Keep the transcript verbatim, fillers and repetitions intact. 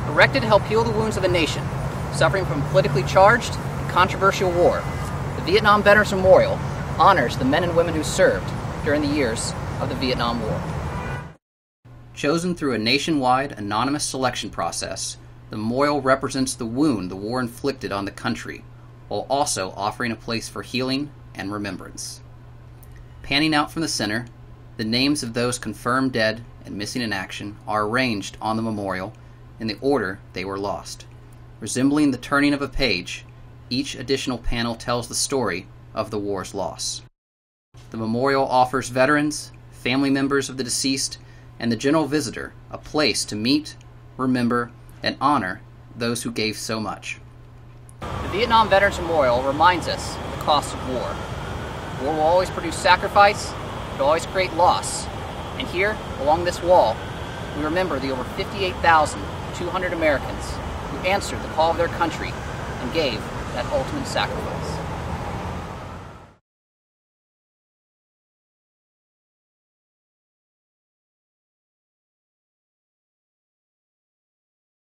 erected to help heal the wounds of a nation suffering from politically charged and controversial war, the Vietnam Veterans Memorial honors the men and women who served during the years of the Vietnam War. Chosen through a nationwide anonymous selection process, the memorial represents the wound the war inflicted on the country, while also offering a place for healing and remembrance. Panning out from the center, the names of those confirmed dead and missing in action are arranged on the memorial in the order they were lost. Resembling the turning of a page, each additional panel tells the story of the war's loss. The memorial offers veterans, family members of the deceased, and the general visitor a place to meet, remember, and honor those who gave so much. The Vietnam Veterans Memorial reminds us of the cost of war. War will always produce sacrifice, it will always create loss. And here, along this wall, we remember the over fifty-eight thousand two hundred Americans who answered the call of their country and gave that ultimate sacrifice.